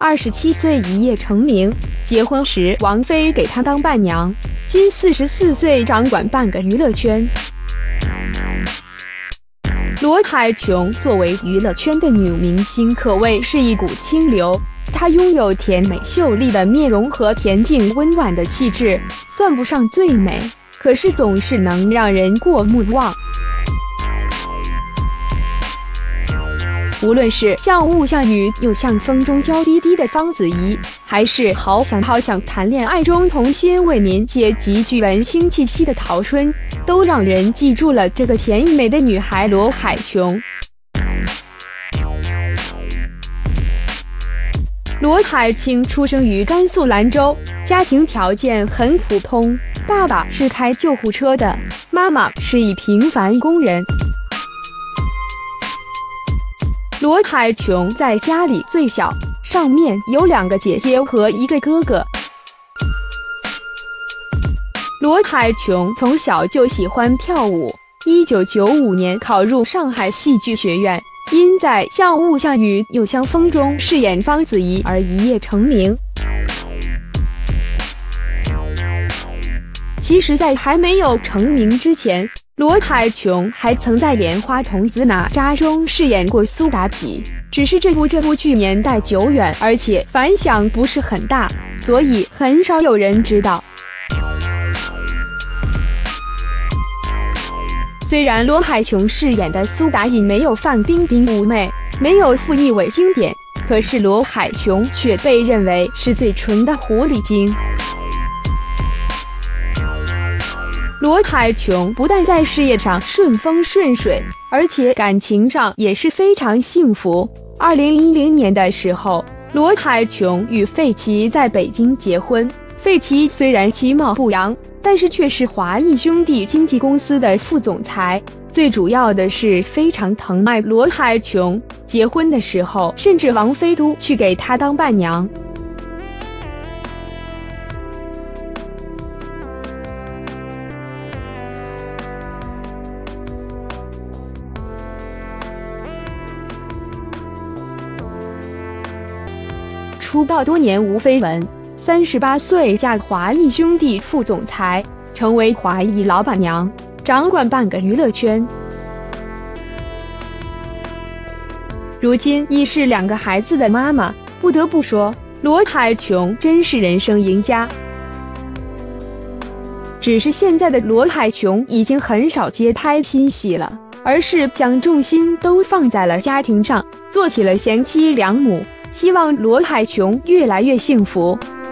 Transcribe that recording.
27岁一夜成名，结婚时王菲给他当伴娘，今44岁掌管半个娱乐圈。罗海琼作为娱乐圈的女明星，可谓是一股清流。她拥有甜美秀丽的面容和恬静温婉的气质，算不上最美，可是总是能让人过目忘。无论是像雾像雨又像风中娇滴滴的方子怡，还是好想好想谈恋爱中童心未泯且极具文青气息的陶春，都让人记住了这个甜美的女孩罗海琼。罗海清出生于甘肃兰州，家庭条件很普通，爸爸是开救护车的，妈妈是一平凡工人。罗海琼在家里最小，上面有2个姐姐和1个哥哥。罗海琼从小就喜欢跳舞，1995年考入上海戏剧学院，因在《像雾像雨又像风》中饰演方子怡而一夜成名。其实在还没有成名之前，罗海琼还曾在《莲花童子哪吒》中饰演过苏妲己，只是这部剧年代久远，而且反响不是很大，所以很少有人知道。虽然罗海琼饰演的苏妲己没有范冰冰妩媚，没有傅艺伟经典，可是罗海琼却被认为是最纯的狐狸精。罗海琼不但在事业上顺风顺水，而且感情上也是非常幸福。2010年的时候，罗海琼与费祺在北京结婚。费祺虽然其貌不扬，但是却是华谊兄弟经纪公司的副总裁，最主要的是非常疼爱罗海琼。结婚的时候，甚至王菲都去给她当伴娘。出道多年吴绯闻，38岁嫁华谊兄弟副总裁，成为华谊老板娘，掌管半个娱乐圈。如今已是2个孩子的妈妈，不得不说，罗海琼真是人生赢家。只是现在的罗海琼已经很少接拍新戏了，而是将重心都放在了家庭上，做起了贤妻良母。希望罗海琼越来越幸福。